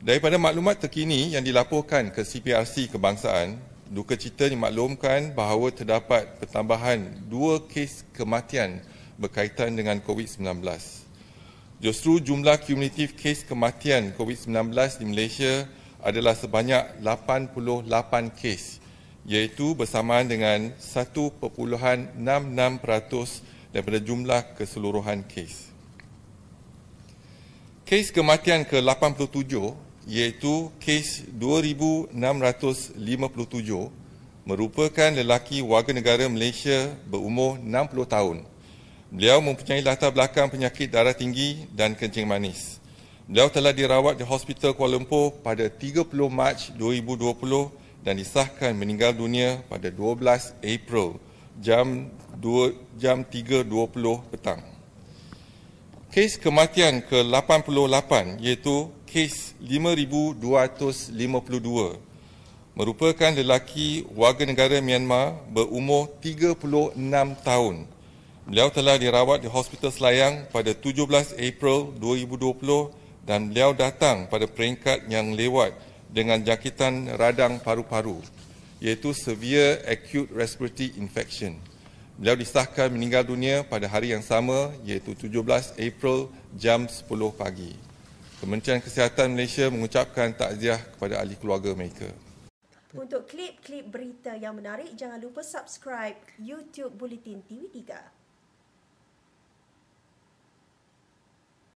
Daripada maklumat terkini yang dilaporkan ke CPRC Kebangsaan, duka cita dimaklumkan bahawa terdapat pertambahan 2 kes kematian berkaitan dengan COVID-19. Justru jumlah kumulatif kes kematian COVID-19 di Malaysia adalah sebanyak 88 kes, iaitu bersamaan dengan 1.66% daripada jumlah keseluruhan kes. Kes kematian ke-87 iaitu kes 2,657 merupakan lelaki warga negara Malaysia berumur 60 tahun. Beliau mempunyai latar belakang penyakit darah tinggi dan kencing manis. Beliau telah dirawat di Hospital Kuala Lumpur pada 30 Mac 2020 dan disahkan meninggal dunia pada 12 April jam 3.20 petang. Kes kematian ke-88 iaitu kes 5,252 merupakan lelaki warga negara Myanmar berumur 36 tahun. Beliau telah dirawat di Hospital Selayang pada 17 April 2020 dan beliau datang pada peringkat yang lewat dengan jangkitan radang paru-paru iaitu Severe Acute Respiratory Infection. Beliau disahkan meninggal dunia pada hari yang sama iaitu 17 April jam 10 pagi. Kementerian Kesihatan Malaysia mengucapkan takziah kepada ahli keluarga mereka. Untuk klip-klip berita yang menarik, jangan lupa subscribe YouTube Bulletin TV3.